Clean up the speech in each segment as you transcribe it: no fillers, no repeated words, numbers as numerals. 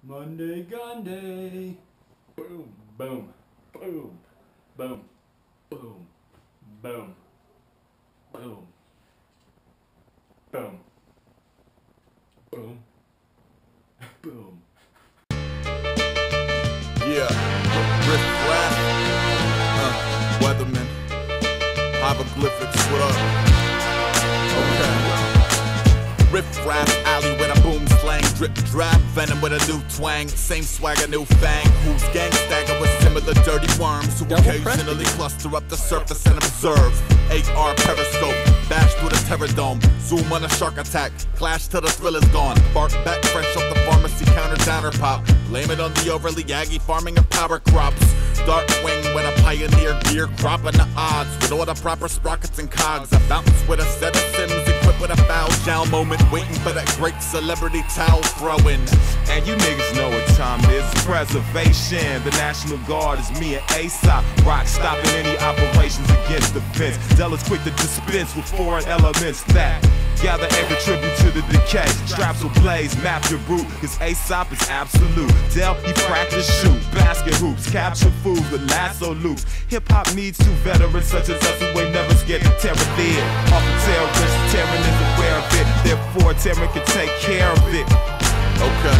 Monday gun day. Boom, boom, boom, boom, boom, boom, boom, boom, boom, boom. Yeah, riff rap, weatherman, hieroglyphics, what up? Okay. Riff rap, alley with a boom slang, drip drop, venom with a new twang, same swagger, new fang. Who's gang stagger with similar dirty worms who occasionally cluster up the surface and observe. AR periscope, bash through the terror dome, zoom on a shark attack, clash till the thrill is gone. Bark back fresh off the pharmacy counter downer pop, blame it on the overly aggy farming of power crops. Dark wing when a pioneer gear cropping the odds with all the proper sprockets and cogs. I bounce with a set of sims equipped with a foul shell moment, waiting for that great celebrity towel throwing. And you niggas know what time it is. Preservation. The National Guard is me and Aesop. Rock stopping any operations against the fence. Zealous quick to dispense with foreign elements that gather and contribute to the decay. Straps will blaze, map your route, cause Aesop is absolute. Del, he practice shoot, basket hoops, capture fools with lasso loops. Hip-hop needs two veterans such as us who ain't never scared to tear it in. Off the terrorist, Terran is aware of it, therefore Terran can take care of it. Okay.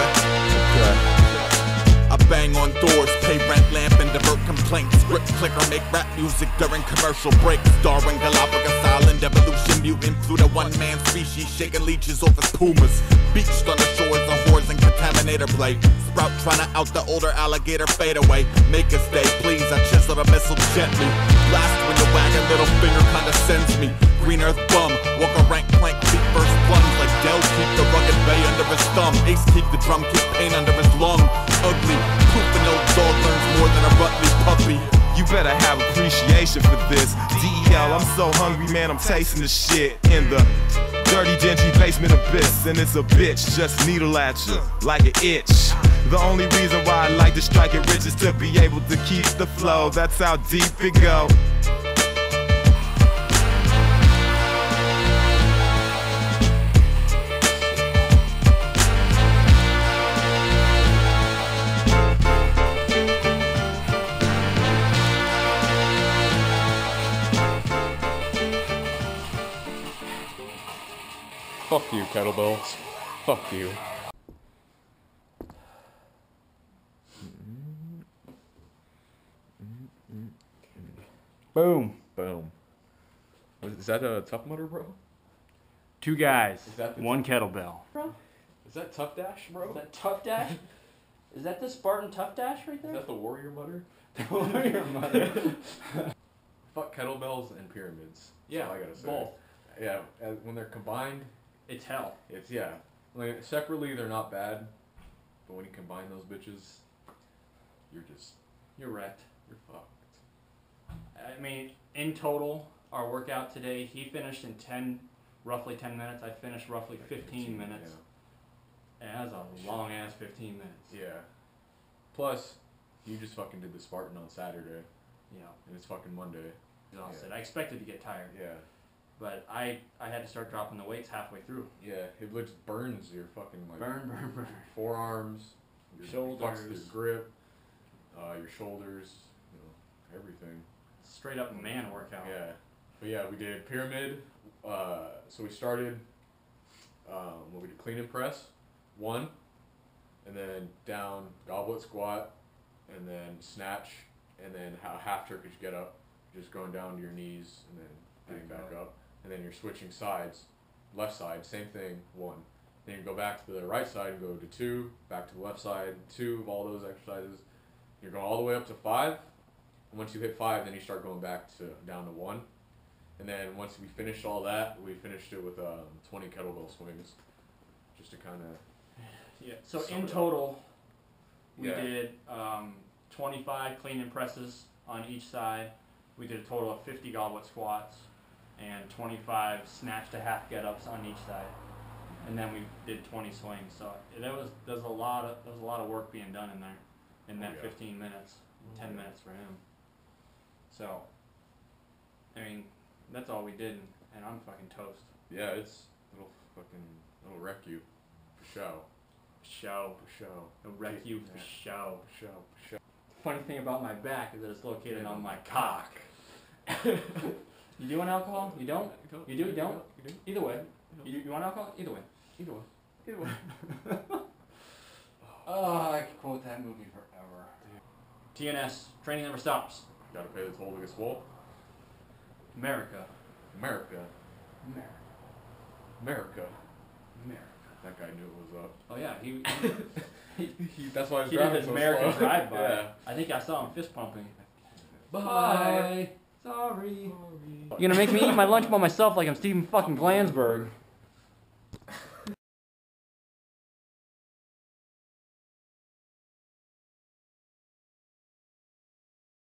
I bang on doors, pay rent, lamp, and divert complaints. Grip clicker, make rap music during commercial breaks. Darwin, Galapagos Island, evolution mutant through the one-man species, shaking leeches off his pumas. Beached on the shores of whores and contaminator blade. Sprout trying to out the older alligator fade away. Make us stay, please, I chisel the missile gently. Blast when your wagon little finger kinda sends me. Green earth bum, walk a rank plank, feet first plunge. Like Del, keep the rugged bay under his thumb. Ace, keep the drum, keep pain under his lung. Ugly, pooping old dog learns more than a Rutley puppy. You better have appreciation for this. DEL, I'm so hungry, man, I'm tasting the shit in the dirty, dingy basement abyss. And it's a bitch, just needle at you like an itch. The only reason why I like to strike it rich is to be able to keep the flow. That's how deep it go. Fuck you, kettlebells. Fuck you. Boom. Boom. Is that a Tough Mudder, bro? Two guys, Is that the- one kettlebell. Bro, Is that Tough Dash, bro? is that Tough Dash? Is that the Spartan Tough Dash right Is there? that the Warrior Mudder? Your mother. Fuck kettlebells and pyramids. That's all I gotta say. both. Yeah, when they're combined, It's hell. it's, yeah. Like, separately, they're not bad. But when you combine those bitches, You're wrecked. you're fucked. I mean, in total, our workout today, he finished in roughly 10 minutes. I finished roughly 15 minutes. And that was a long ass 15 minutes. Yeah. Plus, you just fucking did the Spartan on Saturday, You know, and it's fucking Monday. exhausted. Yeah. I expected to get tired, Yeah. but I had to start dropping the weights halfway through. Yeah, it just burns your fucking, like, Burn. forearms, your Shoulders. fucks your grip, your shoulders, everything. Straight up man workout. Yeah, but yeah, we did pyramid. So we started. We did clean and press, 1, and then down goblet squat, and then snatch, and then half Turkish get up, just going down to your knees and then getting back up, and then you're switching sides, left side, same thing, 1. Then you go back to the right side and go to 2, back to the left side, 2 of all those exercises. You're going all the way up to 5. And once you hit 5, then you start going back to down to 1. And then once we finished all that, we finished it with 20 kettlebell swings, just to kind of. Yeah. So Sum in it up. total, we Yeah. did 25 clean and presses on each side. We did a total of 50 goblet squats and 25 snatch to half get-ups on each side, and then we did 20 swings. So there's a lot of work being done in there in that 15 minutes, 10 minutes for him. So, I mean, that's all we did, and I'm fucking toast. Yeah, it'll wreck you, for show. show. For show. It'll wreck you for show. For show. For show. Funny thing about my back is that it's located on my cock. You do want alcohol? You don't? You do? You don't? You do? Either way. You want alcohol? Either way. Either way. Either way. Oh, I could quote that movie forever. TNS, training never stops. Gotta pay the toll to get swole. Merica. America. America. America. America. That guy knew it was up. Oh yeah, That's why he's he did driving his so American slow. drive-by. Yeah. I think I saw him fist pumping. Bye. Sorry. You're gonna make me eat my lunch by myself like I'm Steven fucking Glansberg.